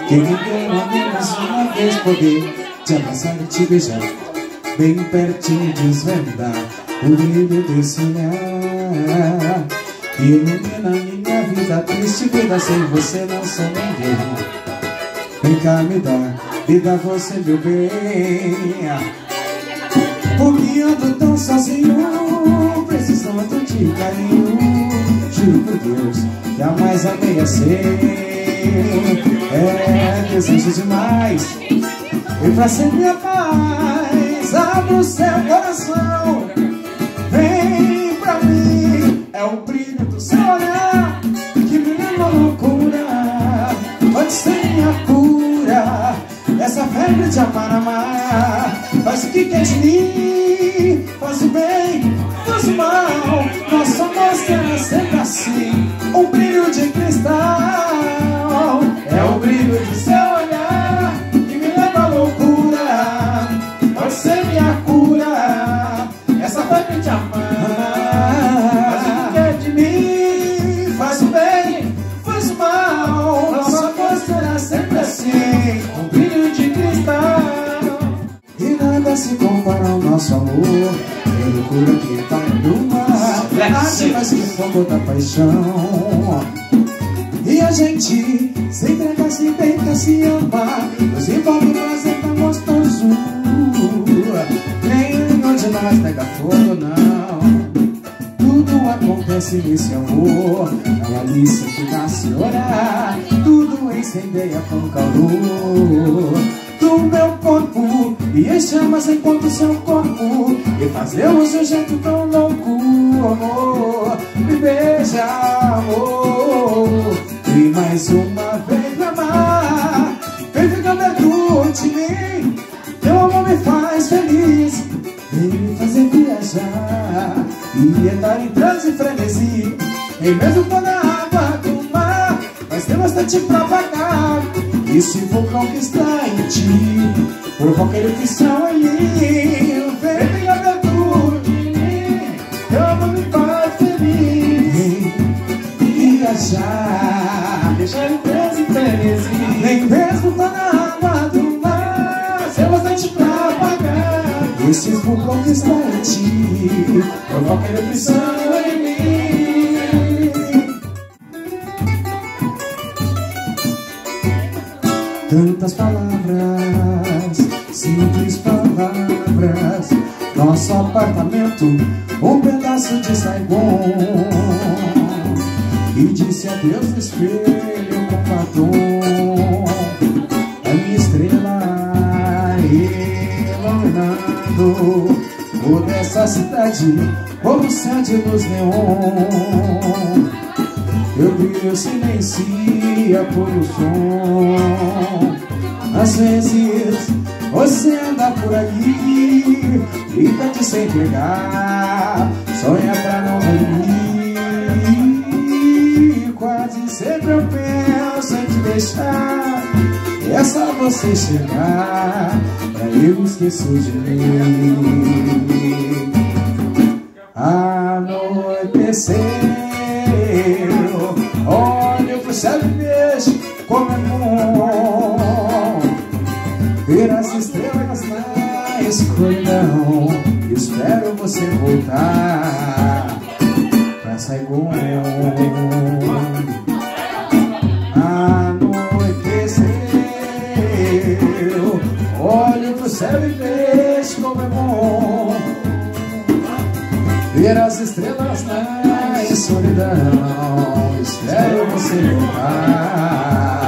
Queria pelo menos uma vez poder te abraçar e te beijar, bem pertinho, desvendar o brilho desse olhar que ilumina minha vida triste, vida sem você não sou ninguém. Vem cá me dar você, meu bem, porque ando tão sozinho, precisando de carinho. Juro por Deus, jamais amei assim. Desejo demais, e pra ser minha paz, abre o seu coração, vem pra mim. É o brilho do seu olhar que me leva à loucura, pode ser minha cura. Essa febre de amar, faz o que quer de mim, faz o bem, faz o mal. Nosso amor será sempre assim, um brilho de cristal. É o brilho do seu olhar que me leva à loucura, pode ser minha cura. Essa febre de amar, faz o que quer de mim, faz o bem, faz o mal. Nosso amor será sempre assim, um brilho de cristal. E nada se compara ao nosso amor, é loucura que tá no mar, arde mais que fogo da paixão. E a gente se entrega, se deita, se ama, nos envolve no prazer tão gostoso. Nenhum de nós nega fogo, não. Tudo acontece nesse amor, na Alice que nasce orar. Tudo incendeia com calor do meu corpo, e em chamas enquanto seu corpo, e fazemos um jeito tão louco. Amor, me beija, amor, e mais uma vez me amar. Vem ficar perto de mim, teu amor me faz feliz. Vem me fazer viajar e entrar em transe e frenesi. E mesmo quando a água do mar, mas tem bastante pra pagar. E se for conquistar em ti, por qualquer opção em mim, vem ficar perto de mim, teu amor me faz feliz. Vem viajar, deixar em transe e frenesi. Nem mesmo quando a água do mar, tem bastante pra pagar. E se for conquistar em ti, por qualquer opção em mim. Tantas palavras, simples palavras. Nosso apartamento, um pedaço de Saigon. E disse adeus no espelho com batom. A minha estrela iluminando o dessa cidade, como o céu de luz neon. Eu brilho, silencia por o som. Às vezes você anda por aí, grita de se entregar, sonha pra não dormir. Quase sempre eu penso em te deixar, é só você chegar pra eu esquecer de mim. Anoiteceu, olho pro céu e vejo como é bom ver as estrelas na escuridão. Espero você voltar pra Saigon. Anoiteceu, olho pro céu e vejo como é bom ver as estrelas na escuridão. Espero você voltar